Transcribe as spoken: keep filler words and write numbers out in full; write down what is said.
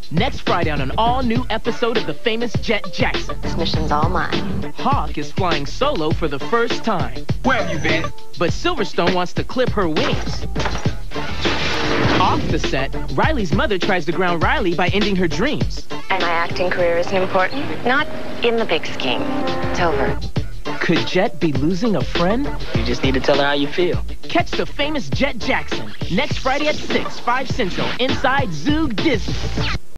Next Friday on an all-new episode of the famous Jett Jackson. This mission's all mine. Hawk is flying solo for the first time. Where have you been? But Silverstone wants to clip her wings. Off the set, Riley's mother tries to ground Riley by ending her dreams. And my acting career isn't important? Not in the big scheme. It's over. Could Jett be losing a friend? You just need to tell her how you feel. Catch the famous Jett Jackson next Friday at six, five Central, inside ZooG Disney.